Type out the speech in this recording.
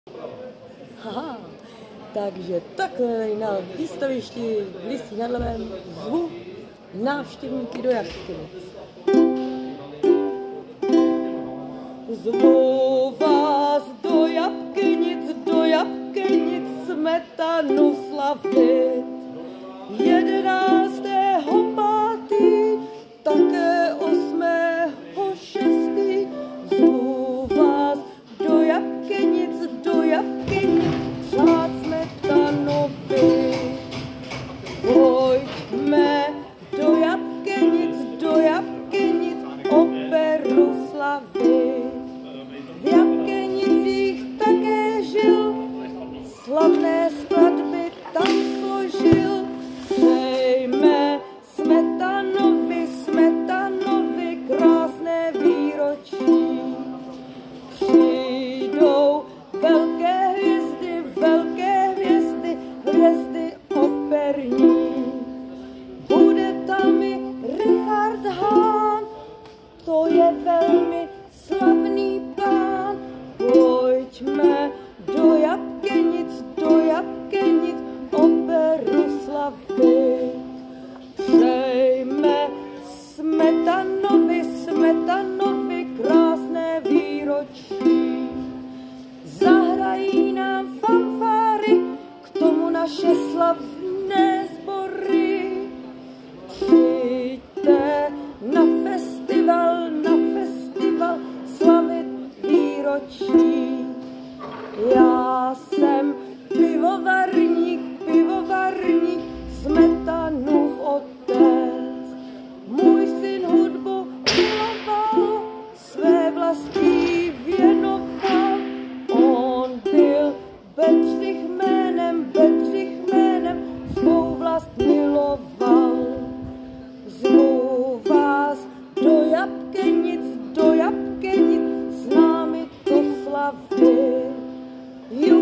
Haha, takže takhle na výstavišti v Lysích nad Labem zvu návštěvníky do Jabkenic. Zvu vás do Jabkenic, smetanu slavit. 11. 5. také 8. 6. Zvu vás do Jabkenic, přát smetanovi. Pojďme do Jabkenic, operu slavit. V Jabkenicích také žil, slavné skladby tam složil. Přejme Smetanovi krásné výročí. Přijdou velké hvězdy operní. Bude tam i Richard Hahn, to je velmi slavný pán. Pojďme do Jabkenic, operu slavit. Přejme Smetanovi krásné výročí. Zahrají nám fanfáry, k tomu naše slavné sbory. Přijďte na festival slavit výročí. Já jsem pivovarník, Smetanův otec. Můj syn hudbu miloval, své vlastní věnoval. On byl Bedřich jménem, svou vlast miloval. Zvu vás do Jabkenic, s námi to slavit.